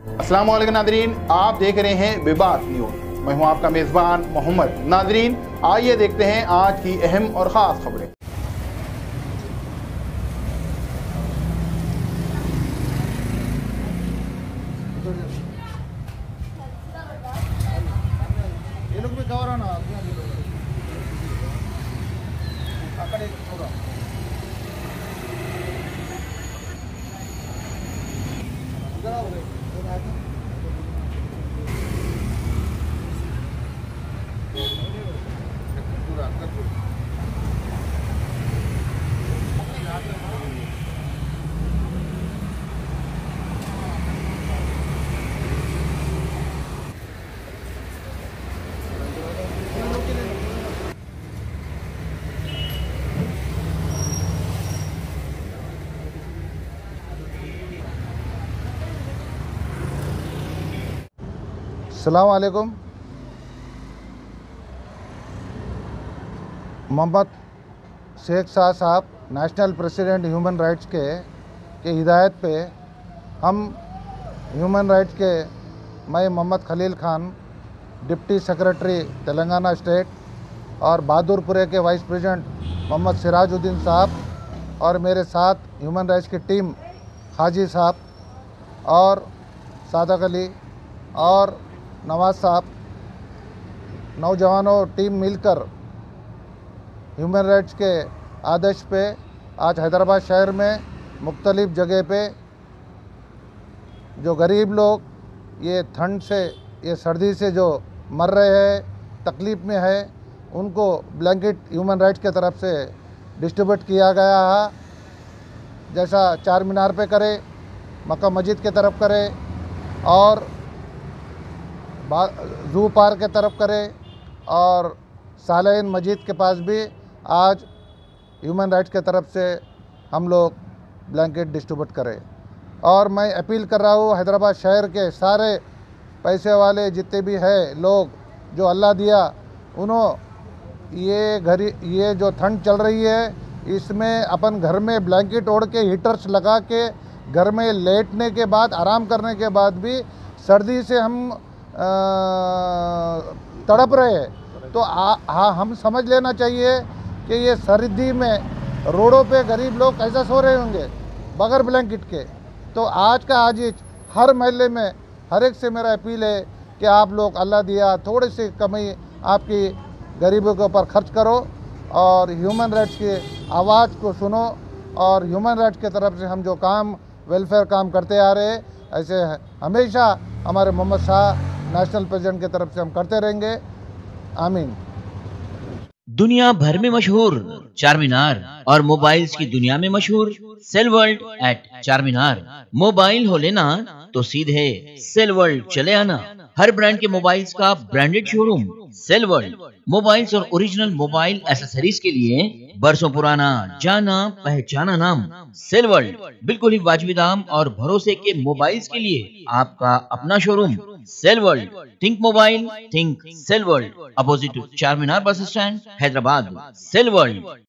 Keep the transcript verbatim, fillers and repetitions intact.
अस्सलाम वालेकुम नादरीन, आप देख रहे हैं विवाद न्यूज। मैं हूं आपका मेजबान मोहम्मद। नादरीन, आइए देखते हैं आज की अहम और ख़ास खबरें। ये लोग भी कवर ना अस्सलाम वालेकुम। मोहम्मद शेख शाह साहब नेशनल प्रेसिडेंट ह्यूमन राइट्स के के हिदायत पे हम ह्यूमन राइट्स के मैं Mohammed Khalil Khan, deputy secretary Telangana state, और बहादुरपुरे के वाइस प्रेसिडेंट मोहम्मद सिराजुद्दीन साहब और मेरे साथ ह्यूमन राइट्स की टीम हाजी साहब और सादक अली और नवाज साहब, नौजवानों टीम मिलकर ह्यूमन राइट्स के आदेश पे आज हैदराबाद शहर में मुख्तलिफ़ जगह पे जो गरीब लोग ये ठंड से, ये सर्दी से जो मर रहे हैं, तकलीफ़ में है, उनको ब्लैंकेट ह्यूमन राइट्स के तरफ से डिस्ट्रीब्यूट किया गया है। जैसा चार मीनार पे करे, मक्का मस्जिद के तरफ करे और जू पार्क के तरफ करे और सालेन मस्जिद के पास भी आज ह्यूमन राइट्स के तरफ से हम लोग ब्लैंकेट डिस्ट्रीब्यूट करें। और मैं अपील कर रहा हूँ हैदराबाद शहर के सारे पैसे वाले जितने भी हैं लोग, जो अल्लाह दिया उन्होंने ये घरी ये जो ठंड चल रही है, इसमें अपन घर में ब्लैंकेट ओढ़ के हीटर्स लगा के घर में लेटने के बाद, आराम करने के बाद भी सर्दी से हम तड़प रहे हैं। तो हाँ, हम समझ लेना चाहिए कि ये सर्दी में रोडों पे गरीब लोग कैसा सो रहे होंगे बगैर ब्लैंकेट के। तो आज का आज हर महल्ले में हर एक से मेरा अपील है कि आप लोग अल्लाह दिया थोड़ी सी कमी आपकी गरीबों के ऊपर खर्च करो और ह्यूमन राइट्स की आवाज़ को सुनो। और ह्यूमन राइट्स की तरफ से हम जो काम वेलफेयर काम करते आ रहे हैं, ऐसे हमेशा हमारे मोहम्मद शाह नेशनल प्रेसिडेंट की तरफ से हम करते रहेंगे। आमीन। दुनिया भर में मशहूर चार मीनार और मोबाइल्स की दुनिया में मशहूर सेल वर्ल्ड एट चार मीनार। मोबाइल हो लेना तो सीधे सेल वर्ल्ड चले आना। हर ब्रांड के मोबाइल्स का branded showroom cell world. Mobiles और ओरिजिनल मोबाइल एसेसरीज के लिए बरसों पुराना जाना पहचाना नाम सेल वर्ल्ड। बिल्कुल ही वाजिबी दाम और भरोसे के मोबाइल्स के लिए आपका अपना showroom cell world. Think mobile, think cell world. Opposite Charminar bus stand, Hyderabad. Cell world.